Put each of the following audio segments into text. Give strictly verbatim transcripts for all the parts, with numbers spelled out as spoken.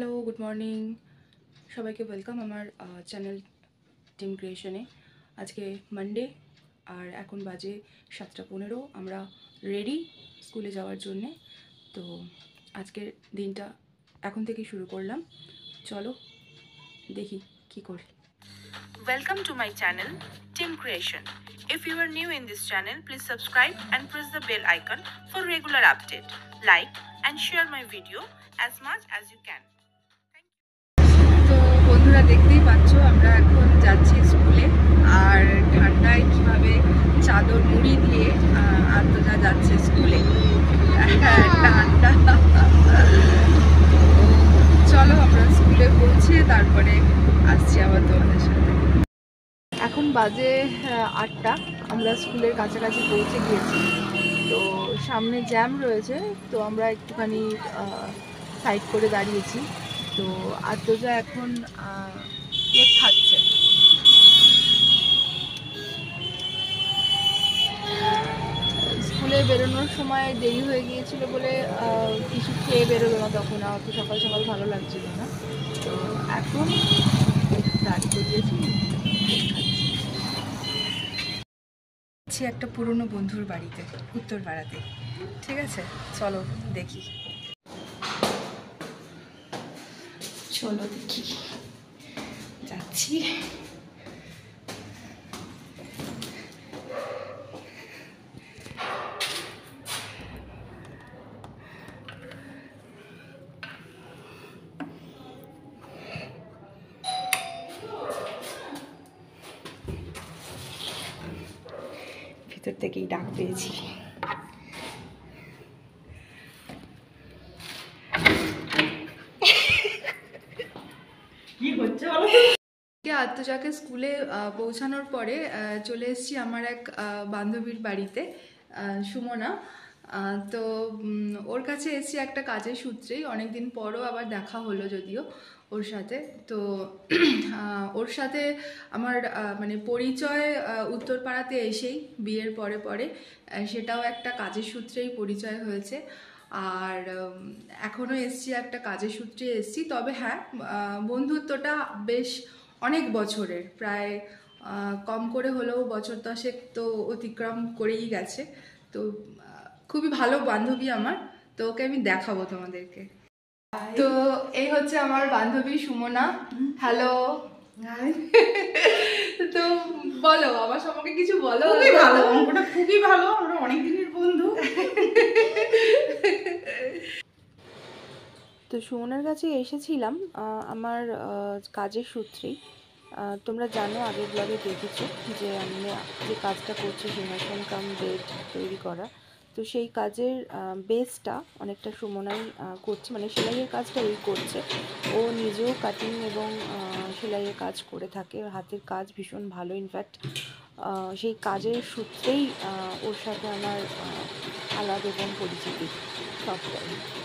Hello, good morning সবাইকে। Welcome আমার channel team ক্রিয়েশনে। আজকে মানডে আর এখন বাজে সাতটা পনেরো। আমরা রেডি স্কুলে যাওয়ার জন্যে। তো আজকের দিনটা এখন থেকে শুরু করলাম। চলো দেখি কি করি। Welcome to my channel Team Creation. If you are new in this channel, please subscribe and press the bell icon for regular update. Like and share my video as much as you can. তো বন্ধুরা, দেখতেই পাচ্ছ আমরা এখন যাচ্ছি স্কুলে। আর ঠান্ডায় কীভাবে চাদর মুড়ি দিয়ে আত্মজা যাচ্ছে স্কুলে। ঠান্ডা। চলো আমরা স্কুলে পৌঁছে তারপরে আসছি আবার তোমাদের সাথে। এখন বাজে আটটা, আমরা স্কুলের কাছাকাছি পৌঁছে গিয়েছি। তো সামনে জ্যাম রয়েছে, তো আমরা একটুখানি সাইড করে দাঁড়িয়েছি। তো আত্মজা এখন কেক খাচ্ছে। স্কুলে বেরোনোর সময় দেরি হয়ে গিয়েছিল বলে কিছু খেয়ে বেরোলো না, তখন অত সকাল সকাল ভালো লাগছিল না। তো এখন দাঁড়িয়ে দিয়েছি, খাচ্ছি একটা পুরনো বন্ধুর বাড়িতে, উত্তরপাড়াতে। ঠিক আছে, চলো দেখি। চলো দেখি, যাচ্ছি। ভিতর থেকেই ডাক পেয়েছি। আত্মজাকে স্কুলে পৌঁছানোর পরে চলে এসেছি আমার এক বান্ধবীর বাড়িতে, সুমনা। তো ওর কাছে এসেছি একটা কাজের সূত্রেই, অনেকদিন পরও আবার দেখা হলো যদিও ওর সাথে। তো ওর সাথে আমার মানে পরিচয় উত্তরপাড়াতে এসেই, বিয়ের পরে পরে, সেটাও একটা কাজের সূত্রেই পরিচয় হয়েছে। আর এখনও এসছি একটা কাজের সূত্রে এসছি। তবে হ্যাঁ, বন্ধুত্বটা বেশ অনেক বছরের, প্রায় কম করে হলেও বছর দশেক তো অতিক্রম করেই গেছে। তো খুবই ভালো বান্ধবী আমার, তো ওকে আমি দেখাবো তোমাদেরকে। তো এই হচ্ছে আমার বান্ধবী সুমনা। হ্যালো। তো বলো আমার সম্পর্কে কিছু বলো। খুবই ভালো, অঙ্কটা খুবই ভালো, আমরা অনেক দিনের বন্ধু। তো সুমনার কাছে এসেছিলাম আমার কাজের সূত্রেই। তোমরা জানো, আগের ব্লগে দেখেছো যে আমি যে কাজটা করছি সিংহাসন কাম বেড তৈরি করা। তো সেই কাজের বেসটা অনেকটা সুমনাই করছে, মানে সেলাইয়ের কাজটা ওই করছে। ও নিজেও কাটিং এবং সেলাইয়ের কাজ করে থাকে, হাতের কাজ ভীষণ ভালো। ইনফ্যাক্ট সেই কাজের সূত্রেই ওর সাথে আমার আলাপ এবং পরিচিতি সবটাই।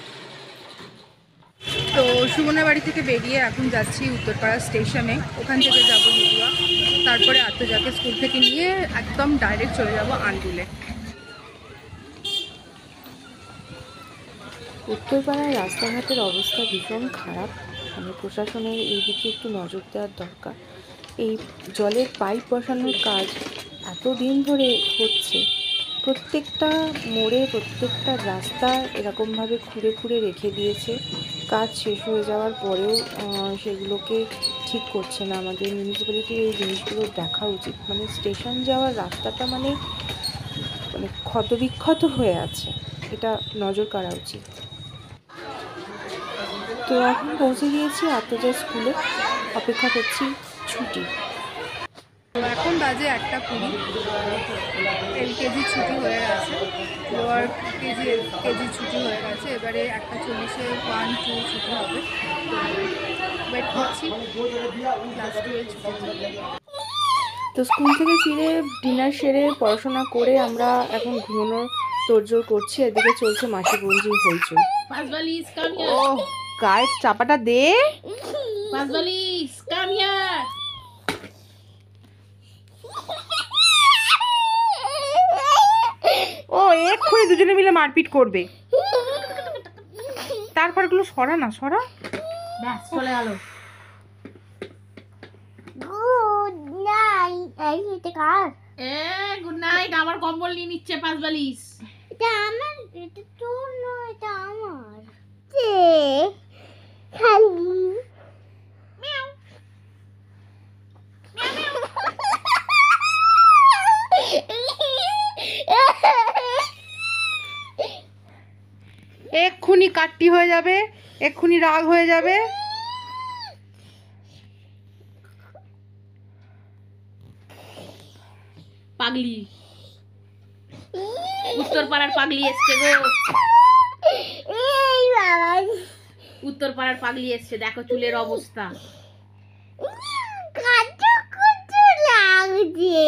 তো সুমনার বাড়ি থেকে বেরিয়ে এখন যাচ্ছি উত্তরপাড়া স্টেশনে, ওখান থেকে যাবো লিডুয়া, তারপরে আত্মজাকে স্কুল থেকে নিয়ে একদম ডাইরেক্ট চলে যাব আন্দুলে। উত্তরপাড়ার রাস্তাঘাটের অবস্থা ভীষণ খারাপ, মানে প্রশাসনের এই দিকে একটু নজর দেওয়ার দরকার। এই জলের পাইপ বসানোর কাজ এত দিন ধরে হচ্ছে, প্রত্যেকটা মোড়ে প্রত্যেকটা রাস্তা এরকমভাবে খুঁড়ে খুঁড়ে রেখে দিয়েছে। কাজ শেষ হয়ে যাওয়ার পরেও সেগুলোকে ঠিক করছে না। আমাদের মিউনিসিপ্যালিটির এই জিনিসগুলো দেখা উচিত। মানে স্টেশন যাওয়ার রাস্তাটা মানে মানে ক্ষতবিক্ষত হয়ে আছে, এটা নজর কাড়া উচিত। তো এখন পৌঁছে গিয়েছি আত্মজা স্কুলে, অপেক্ষা করছি ছুটি। এখন বাজে একটা কুড়ি, এলকেজি ছুটি হয়ে গেছে, লোয়ার কেজি কেজি ছুটি হয়ে গেছে। এবারে একটা চল্লিশে ওয়ান টু ছুটি হবে। ওয়েট করছি ক্লাস টু এর ছুটি। তো স্কুল থেকে ফিরে ডিনার সেরে পড়াশোনা করে আমরা এখন ঘুমানোর তোড়জোড় করছি। এদিকে চলছে মাসি বঞ্জির হইচই। ও গায়ে চাপাটা দে। ও এক্ষুনি দুজনে মিলে মারপিট করবে। তারপর এগুলো সরা না, সরা। ব্যাস চলে গেল। Good night. এই এটা কার? A good night. আমার কম্বল নিয়ে নিচ্ছে পাঁচ বালিশ। এটা আমার, এটা তোর নয়, এটা আমার। যে খালি মিয়াও। এক্ষুনি কাটটি হয়ে যাবে, এক্ষুনি রাগ হয়ে যাবে। পাগলি, উত্তর পাড়ার পাগলি এসছে গো। এই বাবা, উত্তর পাড়ার পাগলি এসছে, দেখো চুলের অবস্থা। কত কত লাগছে।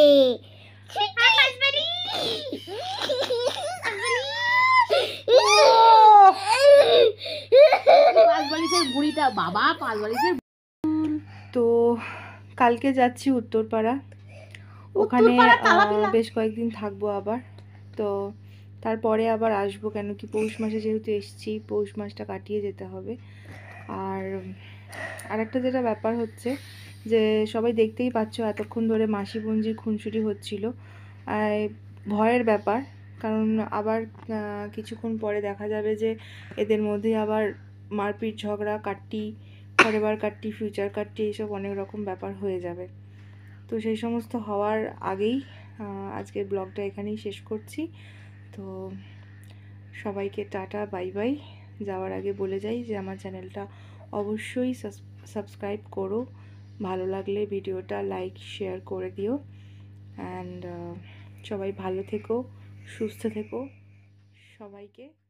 পাঁচ বালিশের বুড়িটা বাবা, পাঁচ বালিশের। তো কালকে যাচ্ছি উত্তরপাড়া, ওখানে আহ, বেশ কয়েকদিন থাকবো আবার। তো তারপরে আবার আসবো, কেন কি পৌষ মাসে যেহেতু এসেছি, পৌষ মাসটা কাটিয়ে যেতে হবে। আর আর একটা যেটা ব্যাপার হচ্ছে যে সবাই দেখতেই পাচ্ছ এতক্ষণ ধরে মাসি বোনজির খুনসুটি হচ্ছিল। আর ভয়ের ব্যাপার, কারণ আবার আহ, কিছুক্ষণ পরে দেখা যাবে যে এদের মধ্যে আবার মারপিট, ঝগড়া, কাট্টি, ফরএভার কাট্টি, ফিউচার কাট্টি, এইসব অনেক রকম ব্যাপার হয়ে যাবে। তো সেই সমস্ত হওয়ার আগেই আহ, আজকের ব্লগটা এখানেই শেষ করছি। তো সবাইকে টাটা, বাই বাই। যাওয়ার আগে বলে যাই যে আমার চ্যানেলটা অবশ্যই সাবস্ক্রাইব করো, ভালো লাগলে ভিডিওটা লাইক শেয়ার করে দিও। অ্যান্ড সবাই ভালো থেকো, সুস্থ থেকো, সবাইকে